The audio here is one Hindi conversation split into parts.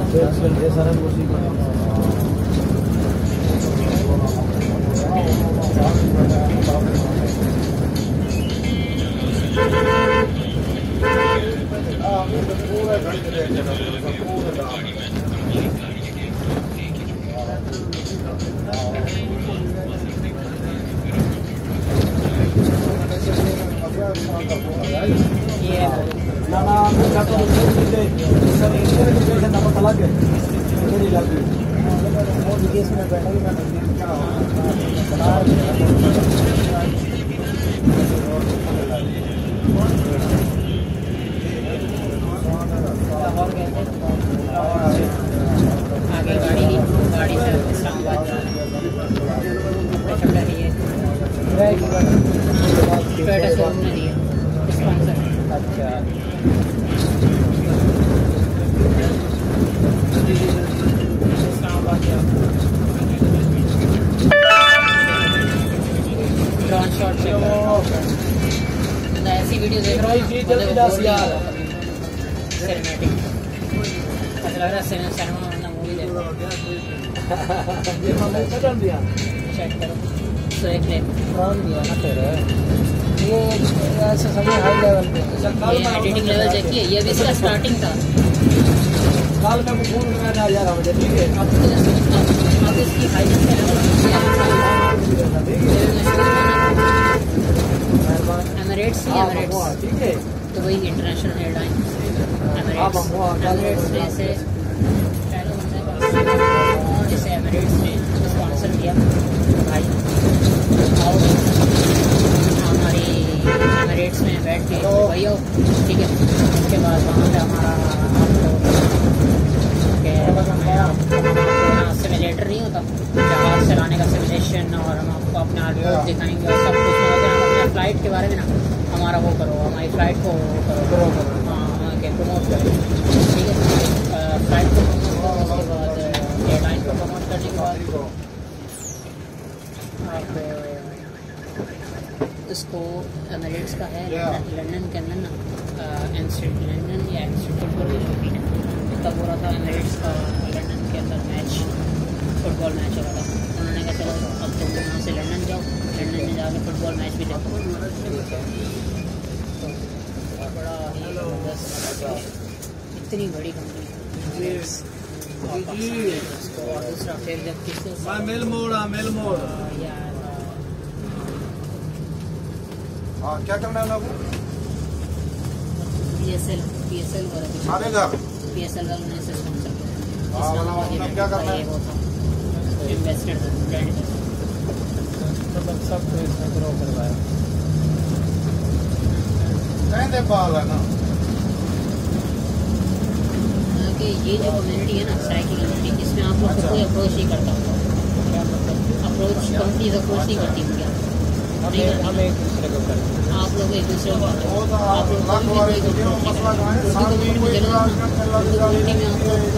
ये सारा कुछ आगे गाड़ी ली, गाड़ी से इस्लामाबाद टोयोटा शोरूम ने दिया स्पॉन्सर। अच्छा इस्लामाबाद ड्रोन शॉट से ऐसी वीडियो देख रहा हूँ सिनेमैटिक, लग रहा है सिनेमा वाला मूवी देख रहा हूँ। चेक करो तो एक ले दिया ना फिर ये ऐसा समझ हाई लेवल पे एडिटिंग लेवल देखिए। ये भी इसका स्टार्टिंग था। कल मैं फोन करने आ जा रहा हूँ, ठीक है? अब इसकी हाईनेस एमिरेट्स, ठीक है? तो वही इंटरनेशनल एयरलाइन एमिरेट्स ने से पहले जैसे एमिरेट्स ने स्पॉन्सर किया भाई, और हमारी एमिरेट्स में बैठ के भाई हो, ठीक है? उसके बाद वहाँ पे हमारा सिमुलेटर नहीं होता, जहाज चलाने का सिमुलेशन, और हम आपको अपना आर्टिकल दिखाएंगे और सब कुछ। अपने फ्लाइट के बारे में ना हमारा वो करो, हमारी फ्लाइट को करो, हाँ के प्रमोट करो, ठीक है? फ्लाइट को प्रमोट करो, उसके बाद एयरलाइन को प्रमोट करने के बाद आप इसको एमिरेट्स का है लंदन के अंदर ना लंदन या फुटबॉल की शौकीन है। तब हो रहा था एमिरेट्स का लंदन के अंदर मैच, फुटबॉल मैच हो रहा था। उन्होंने कहा चलो अब तुम यहाँ से लंदन जाओ, लंदन में जाकर फुटबॉल मैच भी देखो। बड़ा ही इतनी बड़ी कंपनी और दूसरा फिर जब किससे मेल मोड़ क्या करना है आपको? PSL वाला ने स्पॉन्सर किया। क्या करना है? इन्वेस्टेड ब्रांड सब कुछ इसमें ग्रो करवाया। कहने वाला ना कि ये जो कम्युनिटी है ना, सराय की कम्युनिटी, इसमें आप लोग कोई अप्रोच नहीं करता होगा। अप्रोच कंपनीज अप्रोच नहीं करती होंगी, हम एक दूसरे को करते हैं। आप लोग एक दूसरे को करते हैं, आप लोग कम्युनिटी में चले जाओ, कम्युनिटी में आप लोग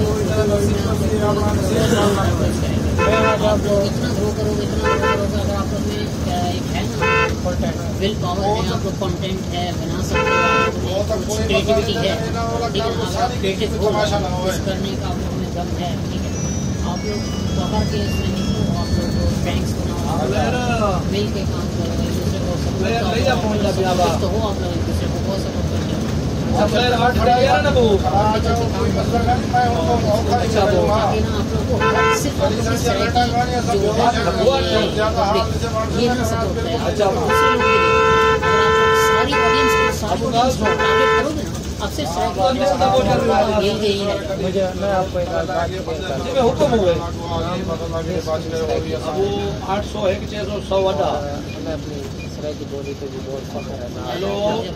आप लोग इतना ग्रो करोगे, अगर आप लोग में एक है ना विल पावर है, आप लोग कंटेंट है बना सकते हो, क्रिएटिविटी है, ठीक है? अगर आप क्रिएटिव हो कुछ करने का आप लोग में दम है, ठीक है? आप लोग पकड़ के इसमें निकलो, आप लोग प्रैंक्स बनाओ, मिल के काम करो, एक दूसरे को सपोर्ट तो हो, आप लोग एक दूसरे को बहुत सपोर्ट करते हो। आप लोग को सिर्फ ये ना सपोर्ट है, सारी ऑडियंस को टारगेट करोगे ना, अब सिर्फ यही है। मुझे मैं आपको एक बात हुक्म हुए 800 है कि 600 वड़ा मैं अपनी सराय की बोली पे भी बहुत फख्र है। हेलो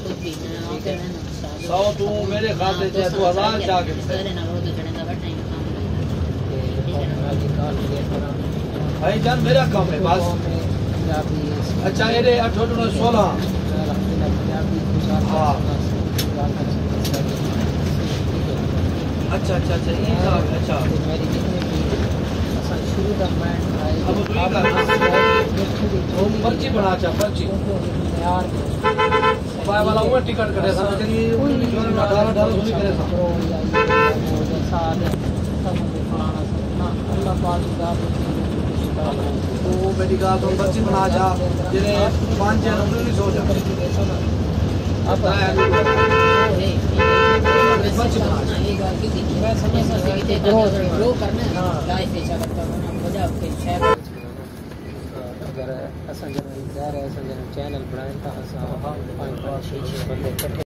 100 तू मेरे खाते से 2000 जाके भाई जान मेरा काम है बस। अच्छा ये 816 हाँ अच्छा अच्छा अच्छा ये अच्छा मेरी जितनी भी शुरू तक मैं अब पर्ची बना चा पर्ची यार पाए वाला वो टिकट करे सा चलिए 18 करे सा वो मेरी गाल तो बच्ची बना जा जिन्हें 5 जनवरी नहीं सो जा अब बच्ची बना ग्रो करना है लाइफ ऐसा करता है वजह के शेयर अगर असां जन चैनल बनाए तो असां 5-6 बंदे